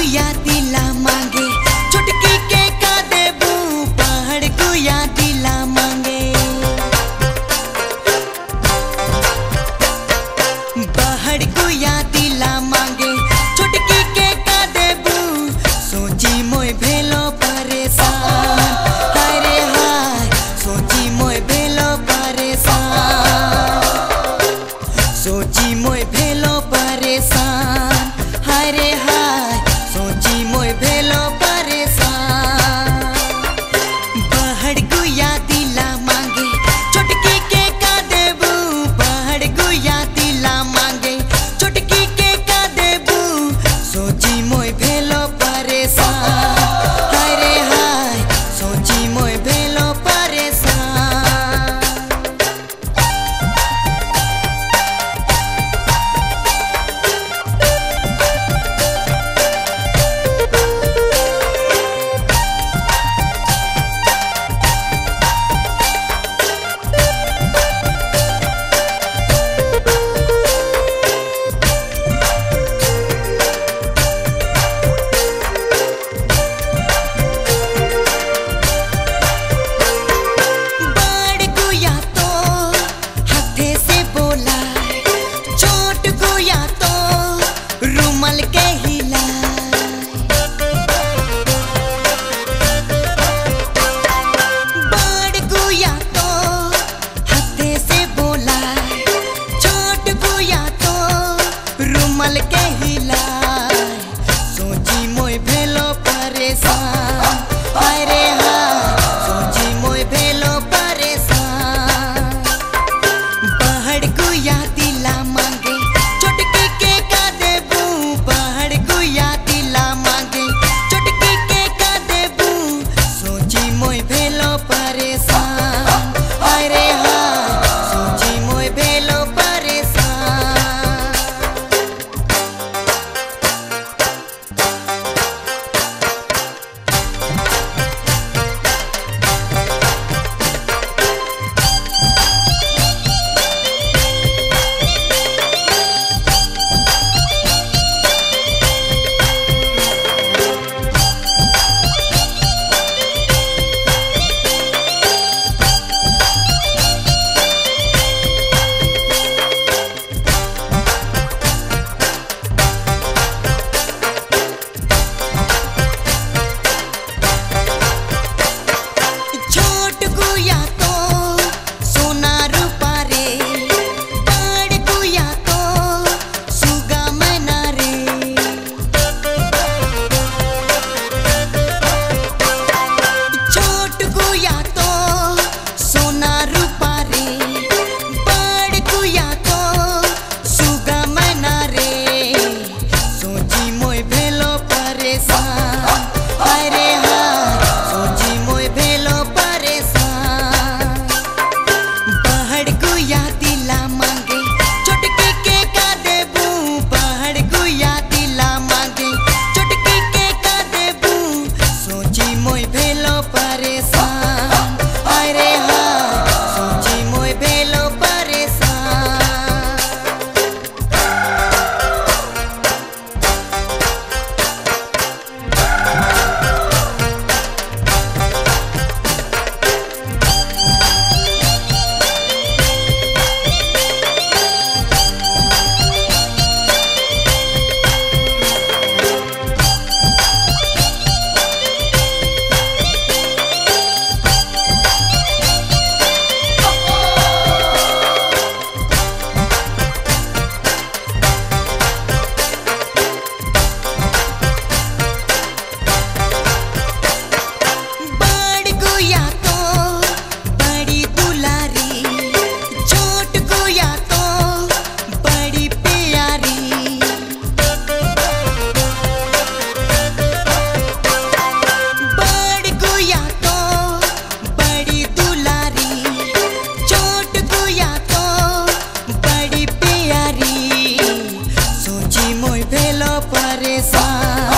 गुया दिला मांगे चुटकी के का देबू पहाड़ गुया दिला मांगे पहाड़ गुया दिला मांगे चुटकी के का देबू सोची मोय भेलो परेशान हाय रे हाय सोची मोय भेलो परेशान सोची मोय भेलो परेशान हाय रे हाय सोची मोय भेलो परेशान पहाड़ गुया दिला मांगे चुटकी के का देबू पहाड़ गुया दिला मांगे चुटकी के का देबू सोची मोय भेलो परेशान हाय रे हाय सोची मोय भेलो परेशान के हिलाए सोची मोय भेलो परेशान हाय रे हाय सोची मोय भेलो परेशान पहाड़ गुया दिला मांगे चुटकी के का देबू पहाड़ गुया दिला मांगे चुटकी के का देबू सोची मोय भेलो परेशान हाय रे हाय सोची मोय भेलो परेशान हाय रे हाय सोची मोय भेलो परेशान पहाड़ गुया दिला मांगे चुटकी के का देबू पहाड़ गुया दिला मांगे चुटकी के का देबू सोची मोय भेलो परेशान हाय रे हाय सोची मोय भेलो परेशान मोय भेलो परेशान।